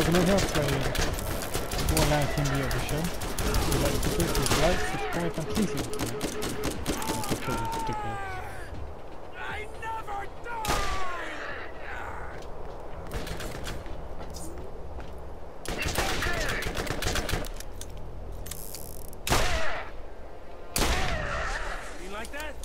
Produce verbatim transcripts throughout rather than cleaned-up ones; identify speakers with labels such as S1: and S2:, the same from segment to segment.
S1: logging in here, playing Borderlands Game edition. If you like the video, please like, subscribe, and please leave a comment. That's pretty ridiculous.
S2: I never die! You like that?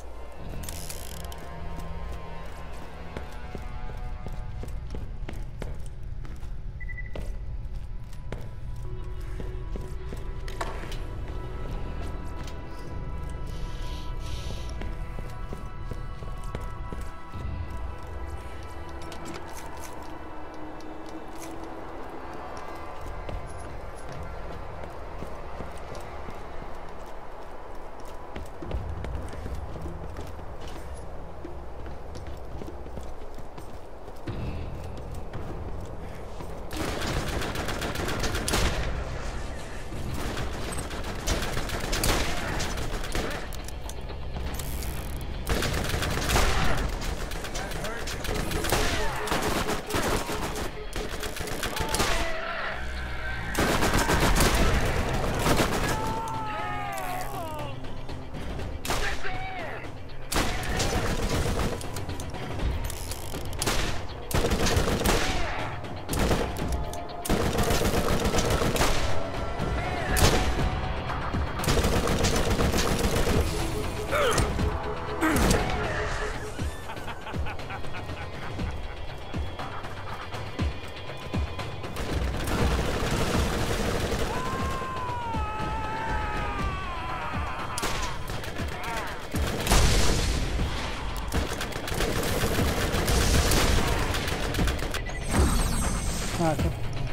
S1: Ah, okay.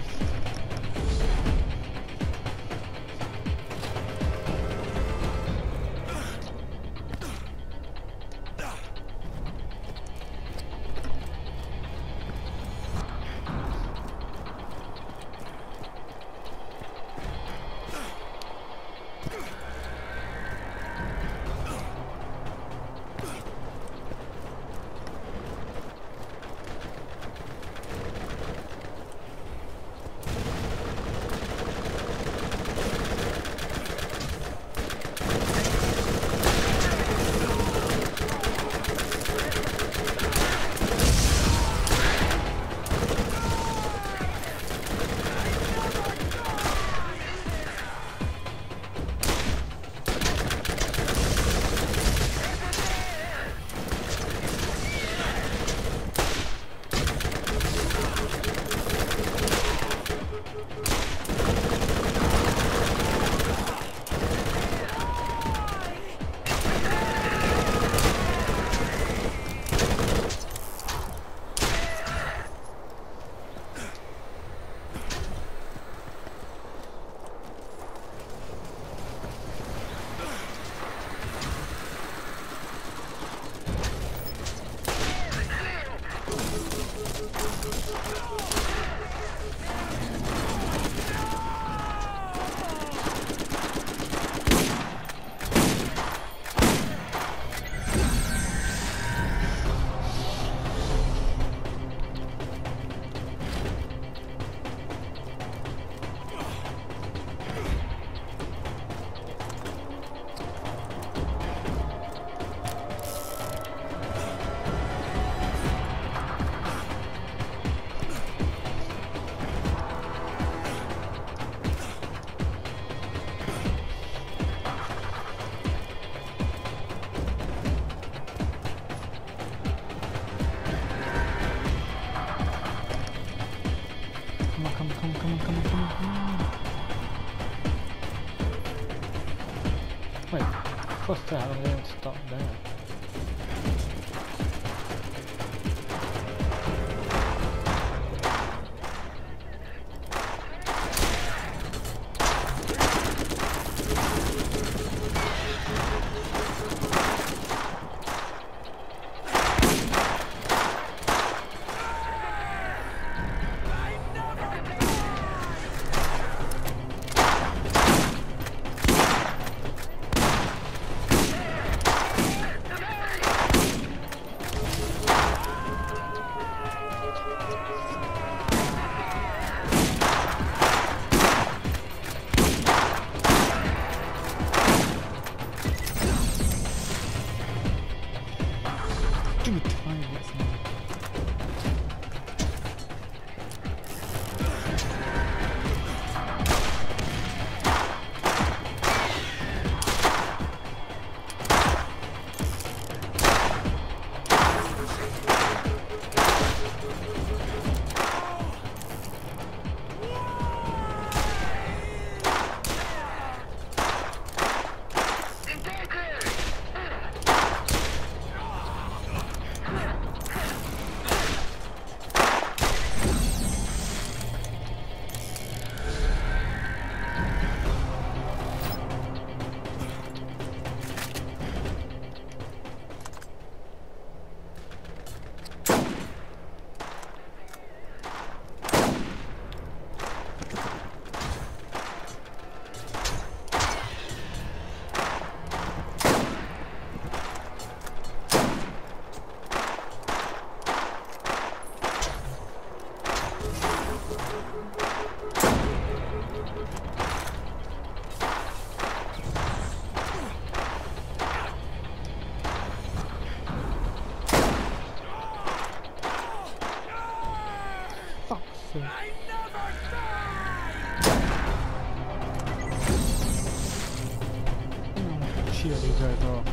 S1: Come on, come on, come on, come on, come on, come on. Wait, what's that? I didn't stop there. Fuck's sake.
S2: I never die!
S1: Oh, cheerleader as well.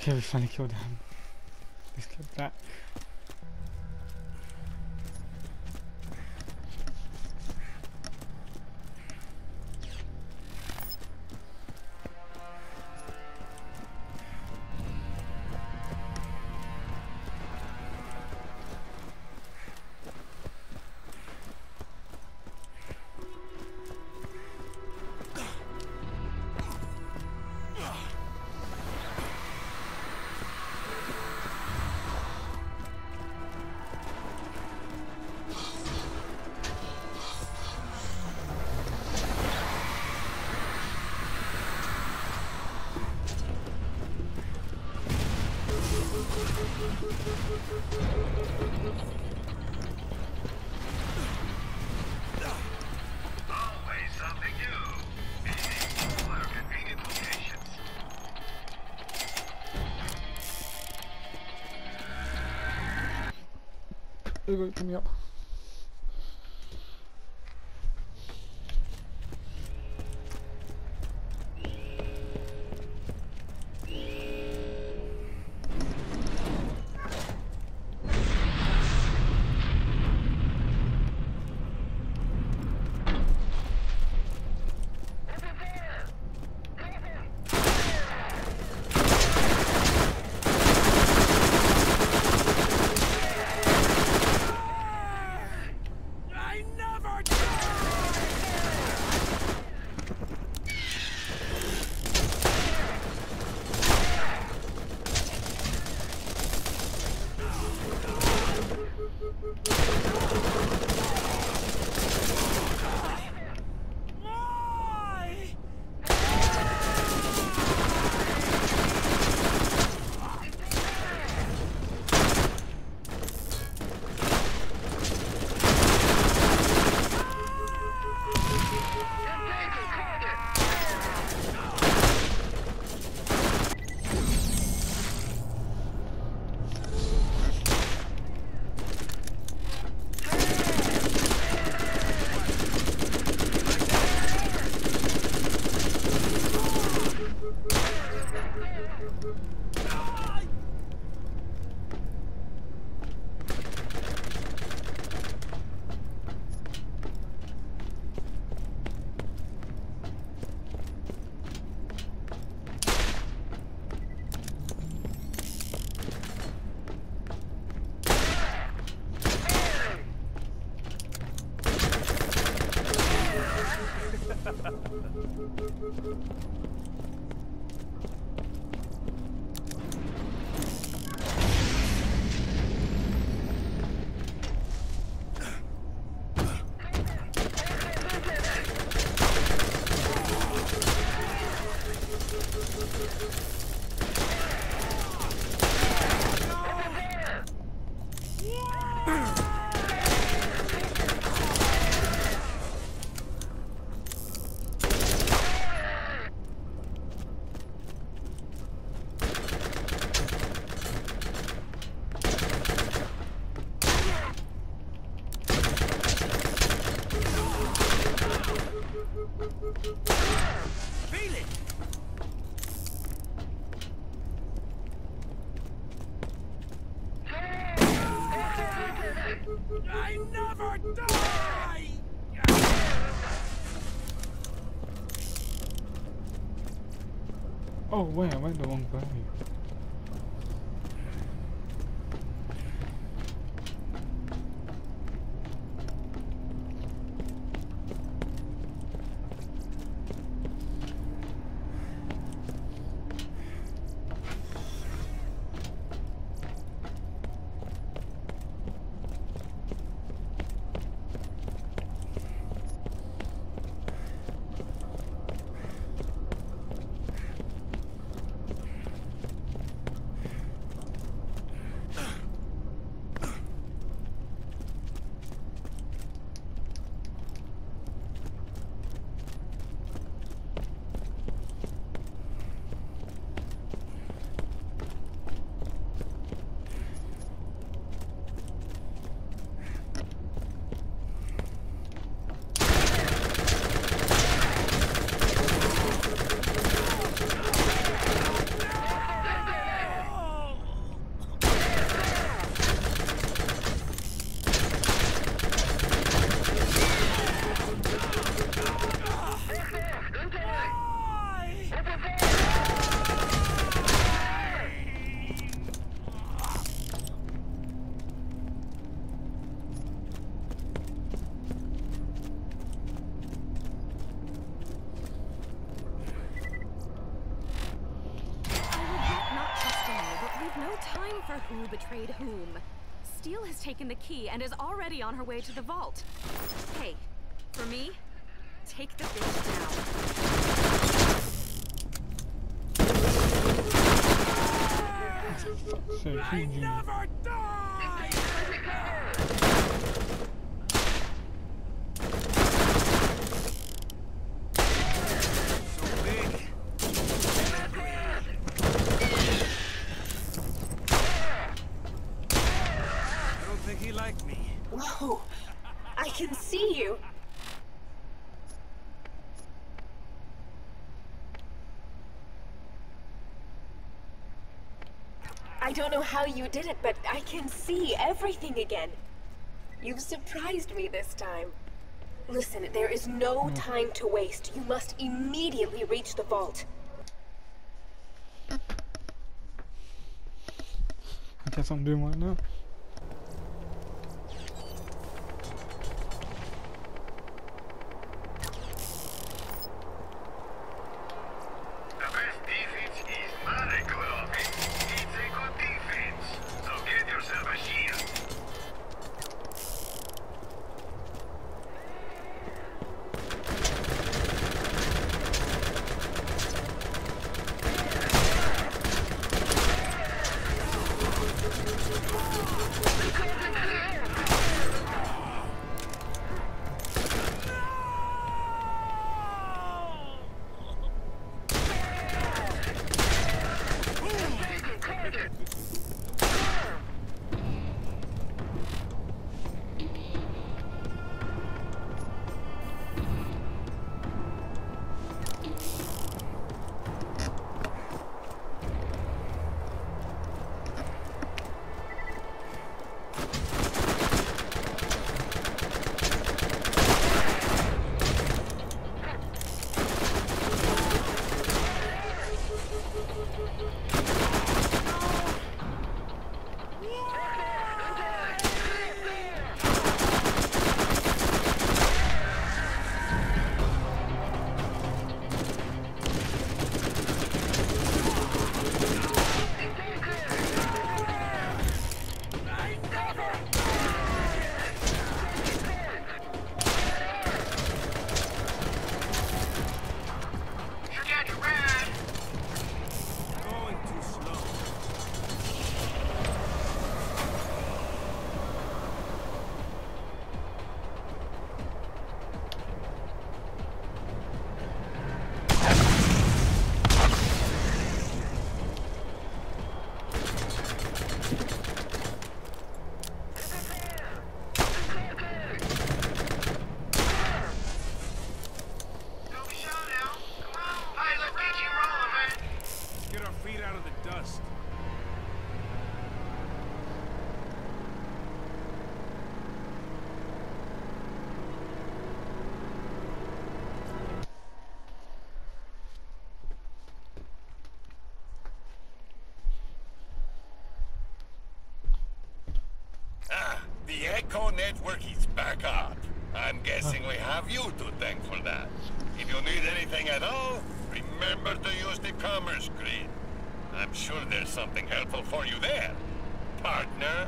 S1: Okay, we finally killed him. Let's get back.
S2: Always something new. Meeting smaller, convenient locations.
S1: There you go, coming up.
S2: I never die!
S1: Oh wait, I went the wrong way.
S3: Time for who betrayed whom. Steele has taken the key and is already on her way to the vault. Hey, for me, take the bitch down.
S1: So
S2: I never die! So big. I don't think he liked me.
S4: Whoa! I can see you! I don't know how you did it, but I can see everything again. You've surprised me this time. Listen, there is no time to waste. You must immediately reach the vault.
S1: I guess I'm doing right now.
S2: The best defense is not a good offense. It's a good defense. So get yourself a shield.
S5: The Echo network is back up. I'm guessing we have you to thank for that. If you need anything at all, remember to use the commerce grid. I'm sure there's something helpful for you there, partner.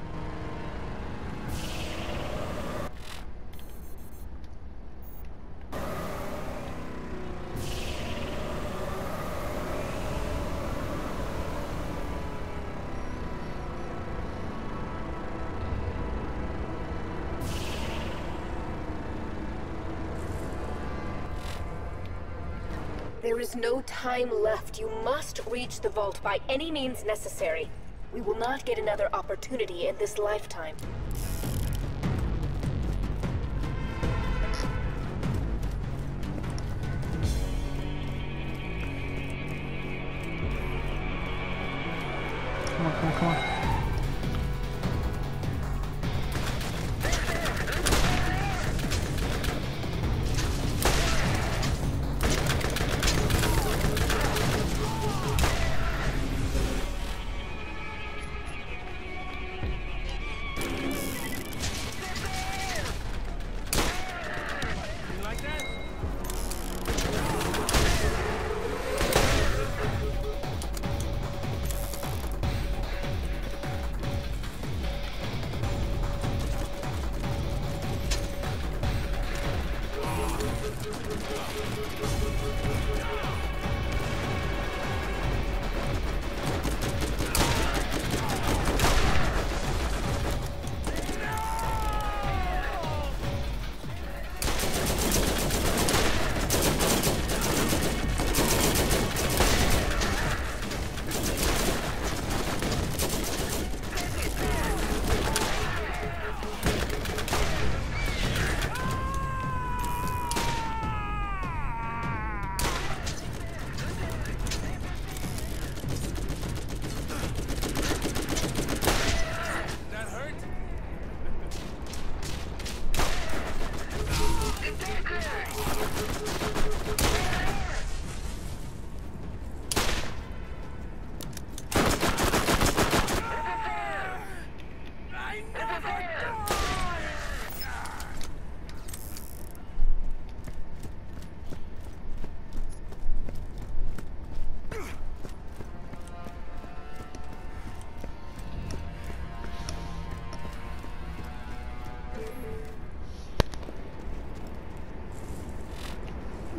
S4: There is no time left. You must reach the vault by any means necessary. We will not get another opportunity in this lifetime.
S1: Come on, come on, come on.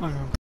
S1: I know.